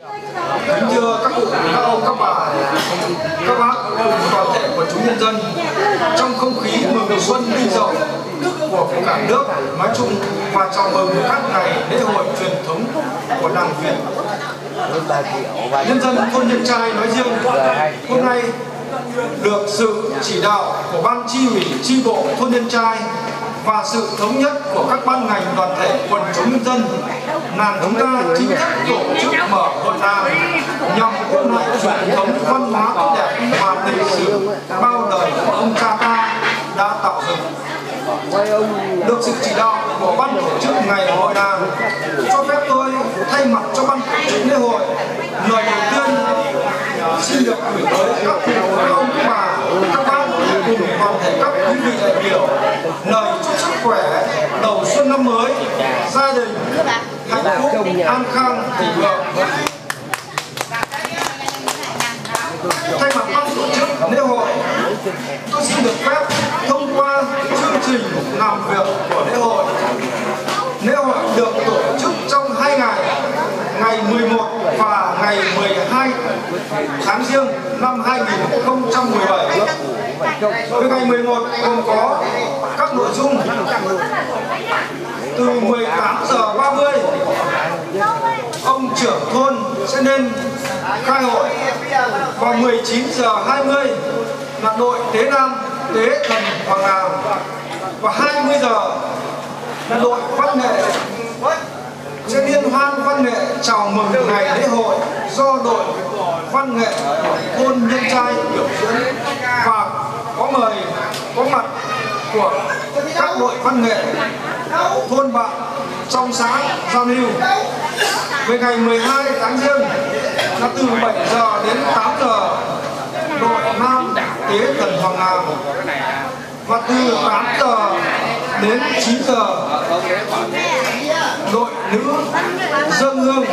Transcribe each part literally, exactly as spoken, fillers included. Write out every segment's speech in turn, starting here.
Kính thưa các cụ, các ông, các bà, các bác cùng toàn thể quần chúng nhân dân, trong không khí mừng xuân Đinh Dậu của cả nước nói chung và chào mừng các ngày lễ hội truyền thống của làng Việt, nhân dân thôn Nhân Trai nói riêng, hôm nay được sự chỉ đạo của ban chi ủy chi bộ thôn Nhân Trai và sự thống nhất của các ban ngành đoàn thể quần chúng nhân dân, làng chúng ta chính thức tổ chức mở hội làng nhằm ôn lại truyền thống văn hóa tốt đẹp và lịch sử bao đời của ông cha ta đã tạo dựng. Được sự chỉ đạo của ban tổ chức ngày hội làng, cho phép tôi thay mặt cho ban tổ chức lễ hội, lời đầu tiên xin được gửi tới các cụ, các ông, các bà, các bác cùng toàn thể các quý vị đại biểu lời chúc sức khỏe đầu xuân năm mới, gia đình hạnh phúc, an khang, thịnh vượng. Thay mặt ban tổ chức lễ hội, tôi xin được phép thông qua chương trình làm việc của lễ hội. Lễ hội được tổ chức trong hai ngày, ngày mười một và ngày mười hai tháng Giêng năm hai nghìn không trăm mười bảy. Với ngày mười một gồm có các nội dung từ mười tám giờ ba mươi, ông trưởng thôn sẽ lên khai hội, và mười chín giờ hai mươi là đội tế nam tế thần Hoàng Làng, và hai mươi giờ là đội văn nghệ sẽ liên hoan văn nghệ chào mừng ngày lễ hội do đội văn nghệ thôn Nhân Trai biểu diễn, và có mời có mặt của các đội văn nghệ thôn bạn trong xã giao lưu. Về ngày mười hai tháng Giêng là từ bảy giờ đến tám giờ đội nam tế thần Hoàng Làng, và từ tám giờ đến chín giờ đội nữ dâng hương.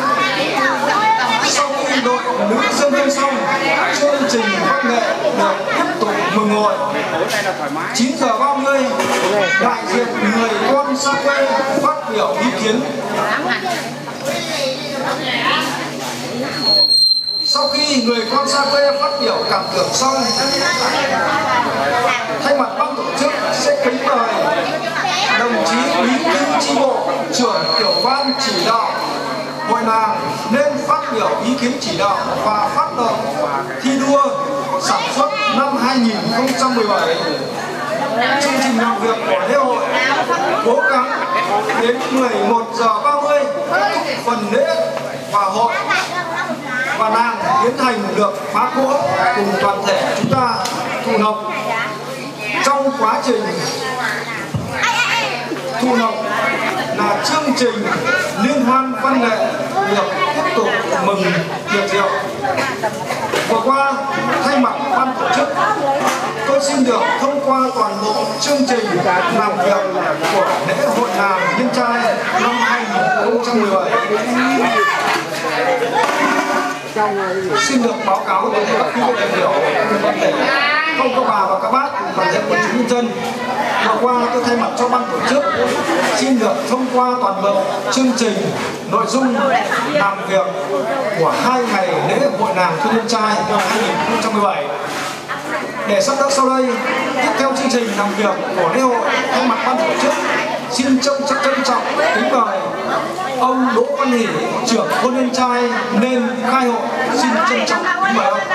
Sau khi đội nữ dâng hương xong, chương trình văn nghệ được tiếp tục mừng hội. chín giờ ba mươi, đại diện người con xa quê phát biểu ý kiến. Sau khi người con xa quê phát biểu cảm tưởng xong, thay mặt ban tổ chức sẽ kính mời đồng chí bí thư chi bộ, trưởng tiểu ban chỉ đạo hội làng nên phát biểu ý kiến chỉ đạo và phát động thi đua sản xuất năm hai nghìn không trăm mười bảy. Chương trình làm việc của lễ hội cố gắng đến mười một giờ ba mươi kết thúc phần lễ và hội, và làng tiến hành được phá cỗ cùng toàn thể chúng ta thụ lộc. Trong quá trình thụ lộc là chương trình liên hoan văn nghệ được tiếp tục mừng tiệc rượu. Vừa qua, thay mặt ban tổ chức, tôi xin được thông qua toàn bộ chương trình làm việc của lễ hội làng Nhân Trai năm hai nghìn không trăm mười bảy. Xin được báo cáo đến các quý vị đại biểu, toàn thể không các bà và các bác, toàn thể quần chúng nhân dân. Vừa qua, tôi thay mặt cho ban tổ chức xin được thông qua toàn bộ chương trình nội dung làm việc của hai ngày lễ hội làng thôn Nhân Trai năm hai nghìn không trăm mười bảy. Để sắp tới sau đây, tiếp theo chương trình làm việc của lễ hội, thay mặt ban tổ chức xin trân trân trọng kính mời ông Đỗ Văn Hỷ, trưởng thôn Nhân Trai nên khai hội. Xin trân trọng kính mời ông.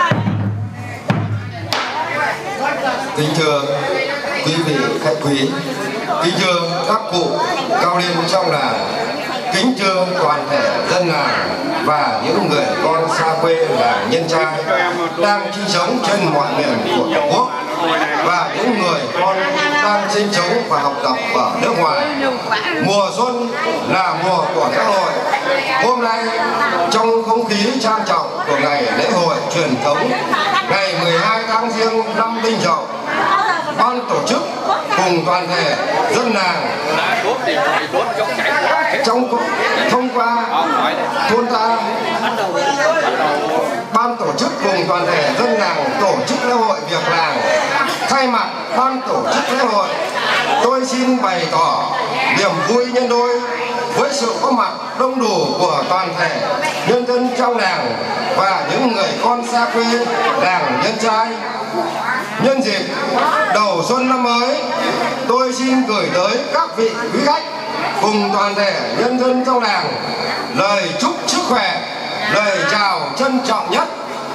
Kính thưa quý vị khách quý, kính thưa các cụ cao niên trong làng, kính thưa toàn thể dân làng và những người con xa quê làng Nhân Trai đang sinh sống trên mọi miền của Tổ quốc, và những người con đang sinh sống và học tập ở nước ngoài. Mùa xuân là mùa của lễ hội. Hôm nay, trong không khí trang trọng của ngày lễ hội truyền thống ngày mười hai tháng Giêng năm Đinh Dậu, ban tổ chức cùng toàn thể dân làng trong thông qua thôn ta, ban tổ chức cùng toàn thể dân làng tổ chức lễ hội việc làng. Thay mặt ban tổ chức lễ hội, tôi xin bày tỏ niềm vui nhân đôi với sự có mặt đông đủ của toàn thể nhân dân trong làng và những người con xa quê làng Nhân Trai. Nhân dịp đầu xuân năm mới, tôi xin gửi tới các vị quý khách cùng toàn thể nhân dân trong làng lời chúc sức khỏe, lời chào trân trọng nhất.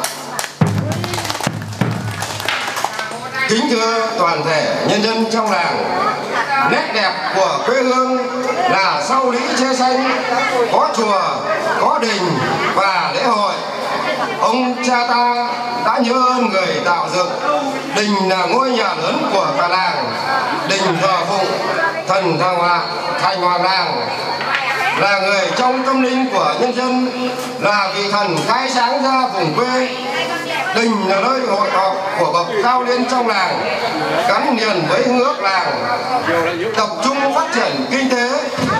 Kính thưa toàn thể nhân dân trong làng, nét đẹp của quê hương là sau lũy tre xanh, có chùa, có đình và lễ hội. Ông cha ta đã nhớ ơn người tạo dựng. Đình là ngôi nhà lớn của cả làng, đình thờ phụng thần thăng hoa thành hoàng làng, là người trong tâm linh của nhân dân, là vị thần khai sáng ra vùng quê. Đình là nơi hội họp của bậc cao niên trong làng, gắn liền với hương ước làng, tập trung phát triển kinh tế,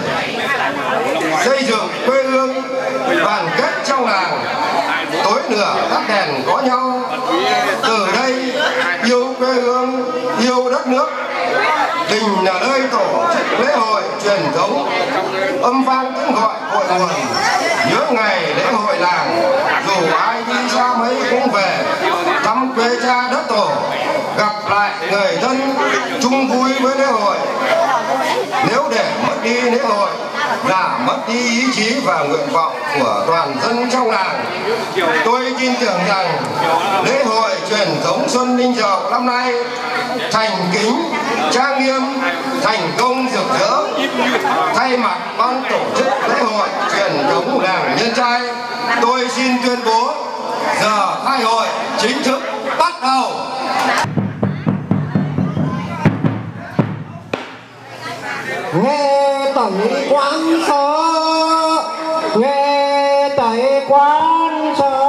xây dựng quê hương, đoàn kết trong làng, tối lửa tắt đèn có nhau. Từ đây yêu quê hương, yêu đất nước. Đình là nơi tổ chức lễ hội truyền thống, âm vang tiếng gọi cội nguồn, nhớ ngày lễ hội làng. Dù ai đi xa mấy cũng về thăm quê cha đất tổ, gặp lại người thân, chung vui với lễ hội. Nếu để mất đi lễ hội là mất đi ý chí và nguyện vọng của toàn dân trong làng. Tôi tin tưởng rằng lễ hội truyền thống Xuân Đinh Dậu năm nay thành kính, trang nghiêm, thành công rực rỡ. Thay mặt ban tổ chức lễ hội truyền thống làng Nhân Trai, tôi xin tuyên bố giờ khai hội chính thức bắt đầu. Nghe tẩy quán sớ, nghe tẩy quán sớ.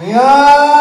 nhân